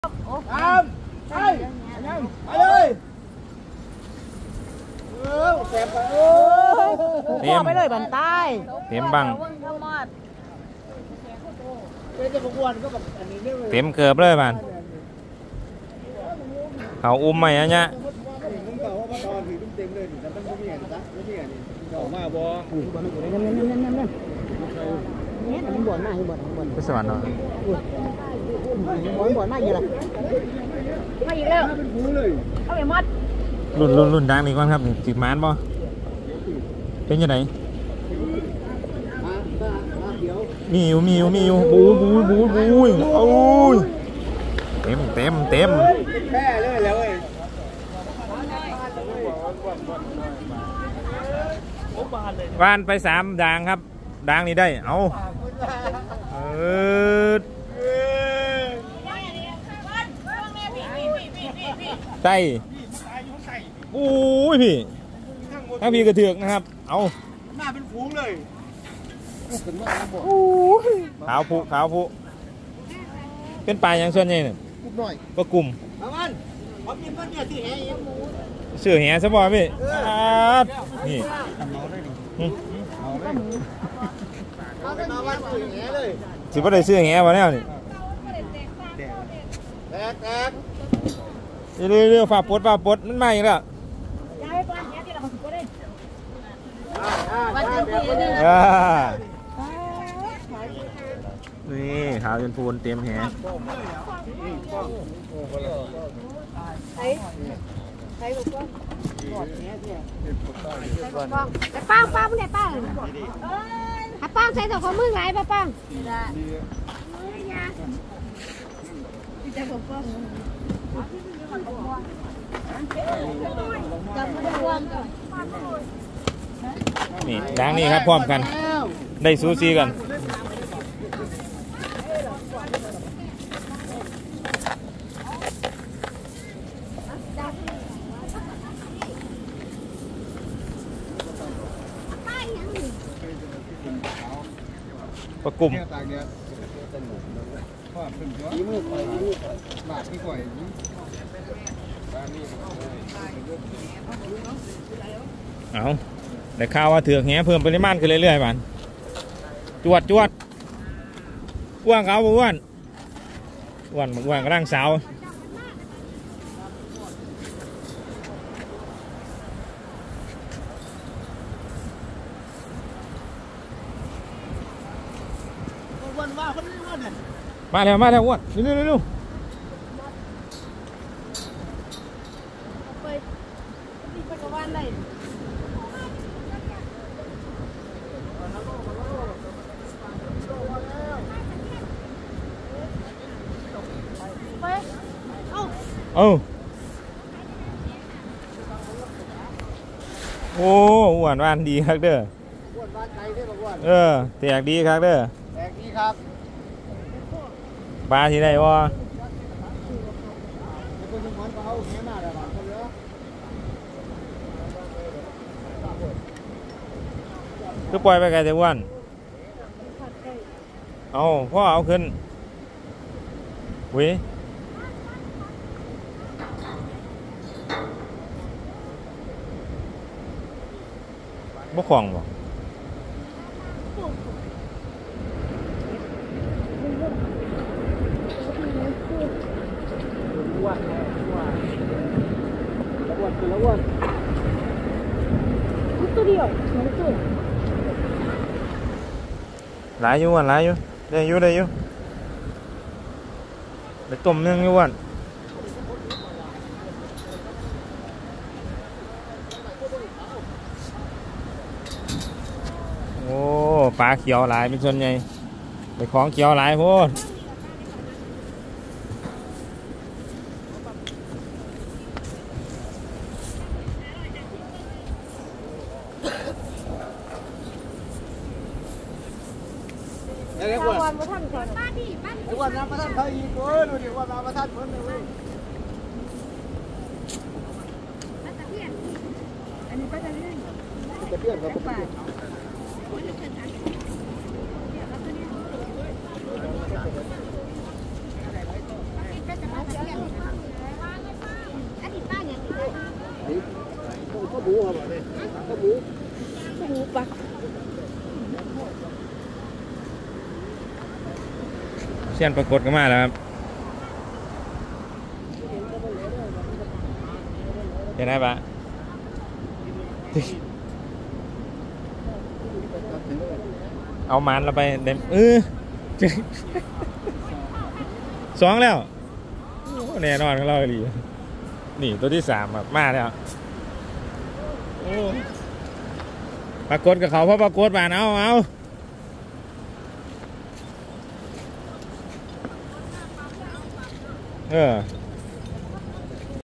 ไปเลยเต็มไปเลยบันใต้เต็มบังเต็มเกือบเลยบันเขาอุ้มไหมอะเนี่ยไปสวรรค์เนาะบ่อนมาอยู่ละมาอีกแล้วเอาไปมัดรุ่นดังนี่ก่อนครับจิบมานบ่เป็นยังไงมีอยู่บูโอ้ยเต็มแค่เลยแล้วเองวานไป3ด่างครับด่างนี้ได้เอาใช่โอ้ยพี่ถ้าพี่กระเถือกนะครับเอาหน้าเป็นฝูงเลยขาวผู้เป็นปลาอย่างส่วนใหญ่เนี่ยก็กลุ่มเขากินก้อนเนี่ยเสือแห่ซะบ่พี่นี่สิบ่ได้เสือแห่มาแล้วนี่แตกเรื่องฝาปดมันมาอีกแล้วนี่ขาวจนพูนเต็มแหป้างมึงไหนป้างป้างใส่ตัวของมึงไหนป้างนี่ดังนี่ครับพร้อมกันได้ซูซีกันประกุมเอาแต่ข่าวว่าถือแหเพิ่มปริมาณขึ้นเรื่อยๆมันจวดอ้วนเขาอ้วนกระด้างสาวมาแล้วอ้วนเร็วโอ้อ้วนวานดีครับเด้อแตกดีครับเด้อแตกดีครับปลาที่ไหนวะก็ปล่อยไปไกลแต่อ้วนเอาพ่อเอาขึ้นวิบ่คล่องบ่ตัวเดียวหลายอยู่ได้อยู่ไปต้มนึ่งอยู่วันโอ้ปลาเขียวหลายเป็นส่วนใหญ่ไปของเขียวหลายโพดวันมาท่านก่อนวันมาท่านเขาอีกดูดิวันมาท่านคนเลยอันนี้ก็จะเลื่อนครับหมูครับเลยข้าวหมูปะเสี้ยนปรากฏกันมาแล้วครับเห็นไหมปะเอามันเราไปเด็มสองแล้วแน่นอนของเราเลยนี่ตัวที่3แบบมาแล้วปรากฏกับเขาเพราะปรากฏบานเอาเออ